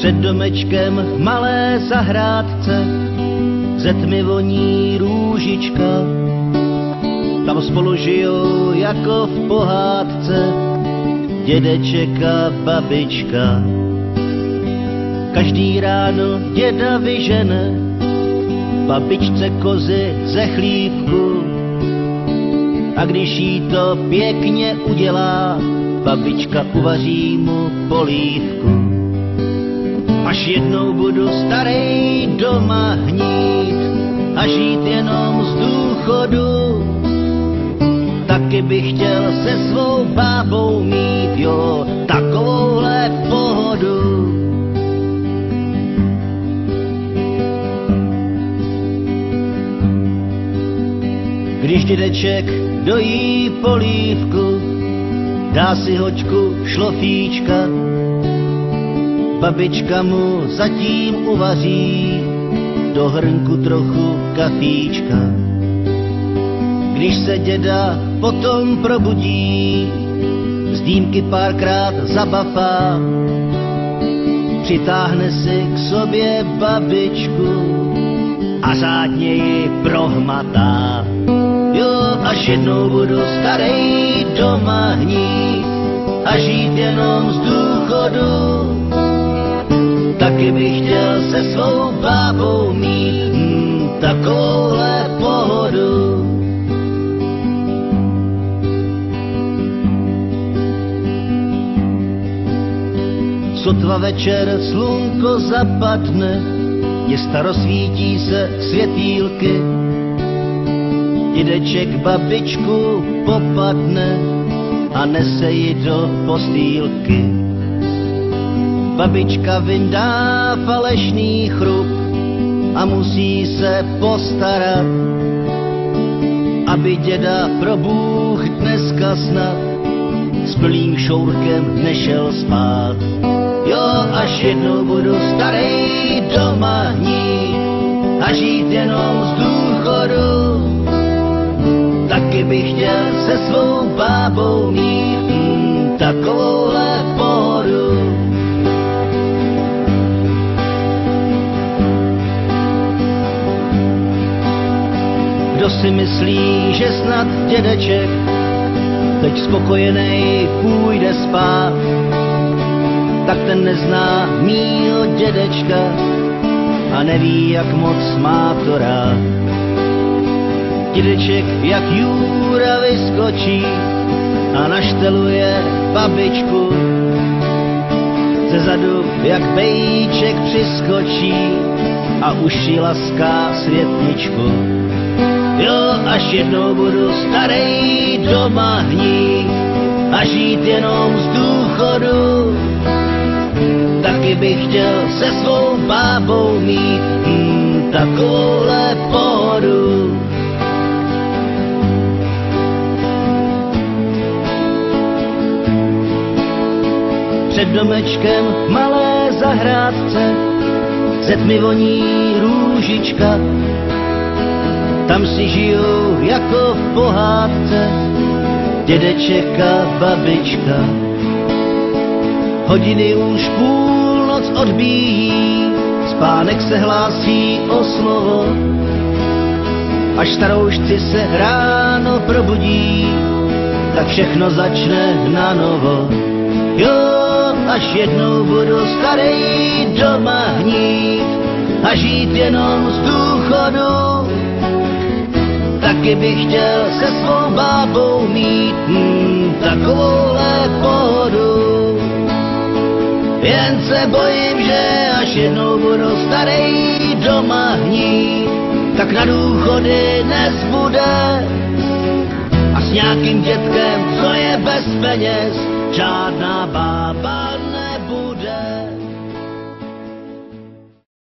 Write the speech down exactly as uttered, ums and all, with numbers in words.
Před domečkem v malé zahrádce ze tmy voní růžička. Tam spolu žijou jako v pohádce dědeček a babička. Každý ráno děda vyžene babičce kozy ze chlívku. A když jí to pěkně udělá, babička uvaří mu polívku. Až jednou budu starý doma hnít a žít jenom z důchodu, taky bych chtěl se svou bábou mít, jo, takovouhle pohodu. Když dědeček dojí polívku, dá si hoďku šlofíčka, babička mu zatím uvaří do hrnku trochu kafíčka. Když se děda potom probudí, z dýmky párkrát zabafá, přitáhne si k sobě babičku a řádně ji prohmatá. Jo, až jednou budu starý doma hnít a žít jenom z důchodu, taky bych chtěl se svou bábou mít hmm, takovouhle pohodu. Sotva večer slunko zapadne, města rozsvítí se světýlky, dědeček babičku popadne a nese ji do postýlky. Babička vyndá falešný chrup a musí se postarat, aby děda pro Bůh dneska snad s plným šourkem nešel spát. Jo, až jednou budu starý doma hnít a žít jenom z důchodu, taky bych chtěl se svou bábou mít mm, takovouhle pohodu. Kdo si myslí, že snad dědeček teď spokojenej půjde spát, tak ten nezná mýho dědečka a neví, jak moc má to rád. Dědeček jak Jura vyskočí a našteluje babičku, zezadu jak bejček přiskočí a už jí laská světničku. Jo, až jednou budu starý doma hnít a žít jenom z důchodu, taky bych chtěl se svou bábou mít hmm, takovouhle pohodu. Před domečkem v malé zahrádce ze tmy voní růžička. Tam si žijou jako v pohádce dědeček a babička. Hodiny už půlnoc odbíjí, spánek se hlásí o slovo. Až staroušci se ráno probudí, tak všechno začne na novo. Jo, až jednou budu starý doma hnít a žít jenom z důchodu, taky bych chtěl se svou bábou mít hmm, takovouhle pohodu. Jen se bojím, že až jednou budu starý doma hnít, tak na důchody nezbude a s nějakým dětkem, co je bez peněz, žádná bába